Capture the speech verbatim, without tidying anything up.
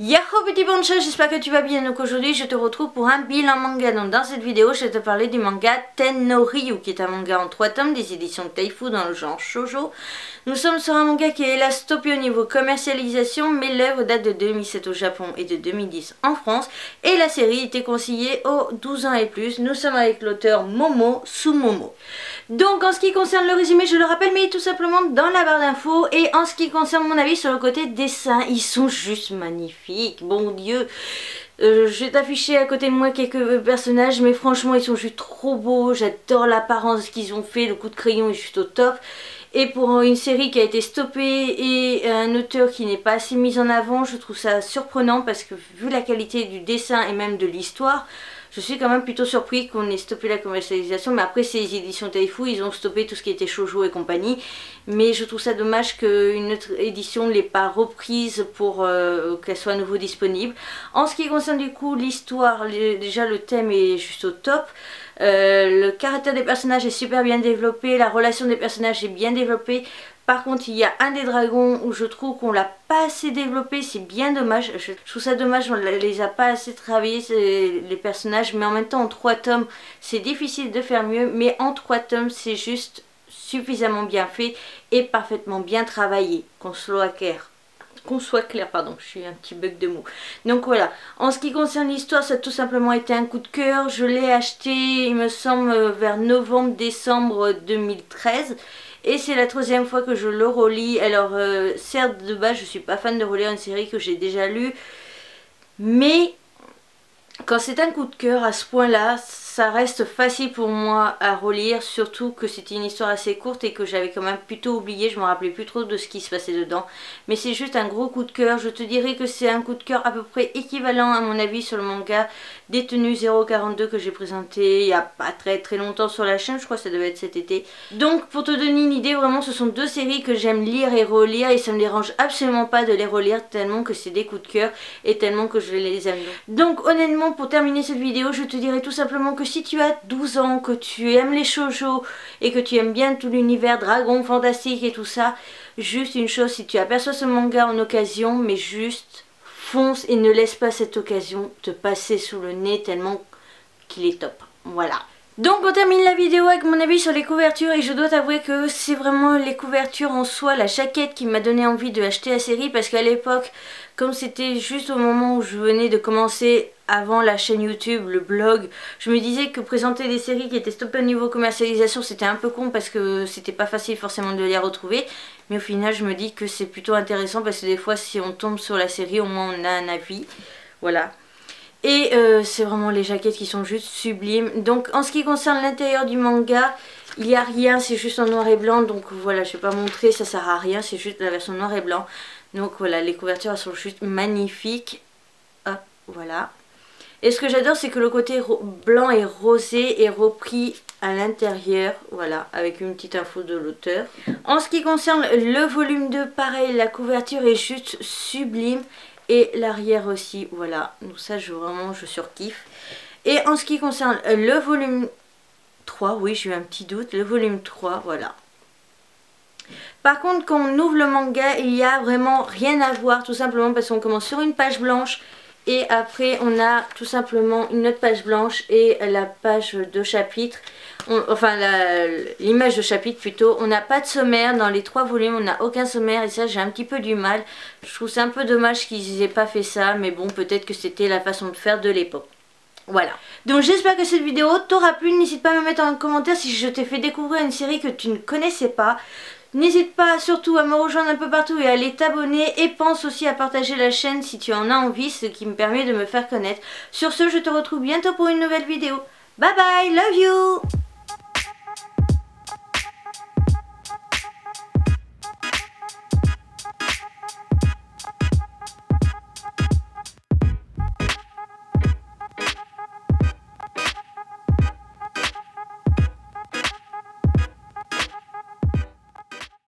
Yahoo petit boncha, j'espère que tu vas bien. Donc aujourd'hui je te retrouve pour un bilan manga. Donc dans cette vidéo je vais te parler du manga Ten no Ryu, qui est un manga en trois tomes des éditions Taifu dans le genre shoujo. Nous sommes sur un manga qui est hélas stoppé au niveau commercialisation, mais l'œuvre date de deux mille sept au Japon et de deux mille dix en France, et la série était conseillée aux douze ans et plus. Nous sommes avec l'auteur Momo Sumomo. Donc en ce qui concerne le résumé, je le rappelle, mais tout simplement dans la barre d'infos. Et en ce qui concerne mon avis sur le côté dessin, ils sont juste magnifiques, bon Dieu. Euh, je vais t'afficher à côté de moi quelques personnages, mais franchement ils sont juste trop beaux. J'adore l'apparence qu'ils ont fait, le coup de crayon est juste au top. Et pour une série qui a été stoppée et un auteur qui n'est pas assez mis en avant, je trouve ça surprenant, parce que vu la qualité du dessin et même de l'histoire, je suis quand même plutôt surpris qu'on ait stoppé la commercialisation. Mais après c'est les éditions Taifu, ils ont stoppé tout ce qui était shoujo et compagnie. Mais je trouve ça dommage qu'une autre édition ne l'ait pas reprise pour euh, qu'elle soit à nouveau disponible. En ce qui concerne du coup l'histoire, déjà le thème est juste au top. Euh, le caractère des personnages est super bien développé, la relation des personnages est bien développée. Par contre il y a un des dragons où je trouve qu'on l'a pas assez développé, c'est bien dommage. Je trouve ça dommage, on les a pas assez travaillés les personnages, mais en même temps en trois tomes c'est difficile de faire mieux, mais en trois tomes c'est juste suffisamment bien fait et parfaitement bien travaillé, qu'on soit clair. Qu'on soit clair, pardon, je suis un petit bug de mots. Donc voilà, en ce qui concerne l'histoire, ça a tout simplement été un coup de cœur. Je l'ai acheté, il me semble, vers novembre-décembre deux mille treize. Et c'est la troisième fois que je le relis. Alors, euh, certes, de base, je suis pas fan de relire une série que j'ai déjà lue. Mais quand c'est un coup de cœur à ce point-là, ça reste facile pour moi à relire, surtout que c'était une histoire assez courte et que j'avais quand même plutôt oublié, je me rappelais plus trop de ce qui se passait dedans. Mais c'est juste un gros coup de cœur. Je te dirais que c'est un coup de cœur à peu près équivalent à mon avis sur le manga Détenu zéro quarante-deux que j'ai présenté il n'y a pas très très longtemps sur la chaîne, je crois que ça devait être cet été. Donc pour te donner une idée, vraiment ce sont deux séries que j'aime lire et relire, et ça me dérange absolument pas de les relire tellement que c'est des coups de cœur et tellement que je les aime. Donc honnêtement, pour terminer cette vidéo, je te dirais tout simplement que si tu as douze ans, que tu aimes les shoujo et que tu aimes bien tout l'univers dragon, fantastique et tout ça, juste une chose, si tu aperçois ce manga en occasion, mais juste fonce et ne laisse pas cette occasion te passer sous le nez tellement qu'il est top. Voilà. Donc on termine la vidéo avec mon avis sur les couvertures, et je dois t'avouer que c'est vraiment les couvertures en soi, la jaquette qui m'a donné envie de acheter la série, parce qu'à l'époque, comme c'était juste au moment où je venais de commencer avant la chaîne YouTube, le blog, je me disais que présenter des séries qui étaient stoppées au niveau commercialisation c'était un peu con, parce que c'était pas facile forcément de les retrouver. Mais au final je me dis que c'est plutôt intéressant, parce que des fois si on tombe sur la série au moins on a un avis. Voilà. Et euh, c'est vraiment les jaquettes qui sont juste sublimes. Donc en ce qui concerne l'intérieur du manga, il n'y a rien, c'est juste en noir et blanc. Donc voilà, je ne vais pas montrer, ça sert à rien, c'est juste la version noir et blanc. Donc voilà, les couvertures elles sont juste magnifiques. Hop, voilà. Et ce que j'adore, c'est que le côté blanc et rosé est repris à l'intérieur, voilà, avec une petite info de l'auteur. En ce qui concerne le volume deux, pareil, la couverture est juste sublime. Et l'arrière aussi, voilà, donc ça je vraiment je surkiffe. Et en ce qui concerne le volume trois, oui j'ai eu un petit doute, le volume trois, voilà. Par contre quand on ouvre le manga, il n'y a vraiment rien à voir, tout simplement parce qu'on commence sur une page blanche. Et après on a tout simplement une autre page blanche et la page de chapitre. On, enfin l'image de chapitre plutôt. On n'a pas de sommaire dans les trois volumes, on n'a aucun sommaire, et ça j'ai un petit peu du mal. Je trouve c'est un peu dommage qu'ils n'aient pas fait ça, mais bon, peut-être que c'était la façon de faire de l'époque. Voilà. Donc j'espère que cette vidéo t'aura plu. N'hésite pas à me mettre en commentaire si je t'ai fait découvrir une série que tu ne connaissais pas. N'hésite pas surtout à me rejoindre un peu partout et à aller t'abonner, et pense aussi à partager la chaîne si tu en as envie, ce qui me permet de me faire connaître. Sur ce, je te retrouve bientôt pour une nouvelle vidéo. Bye bye, love you!